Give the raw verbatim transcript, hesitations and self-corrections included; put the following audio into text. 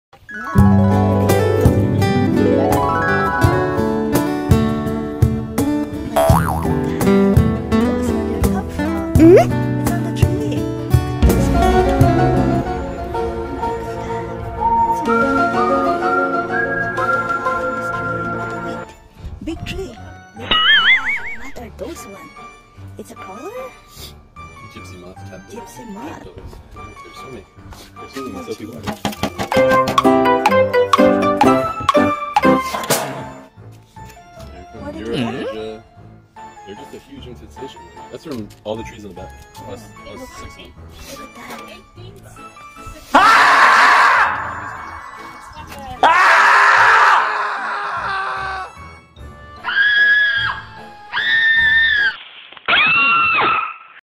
Big tree. Look at that. What are those ones? It's a crawler? Gypsy moth tadpoles. Gypsy moth. They're swimming. They're swimming in soapy water. What They're did from you Europe, get? Asia. They're just a huge infestation. That's from all the trees in the back. Us, us six of them. Look at that. Ah!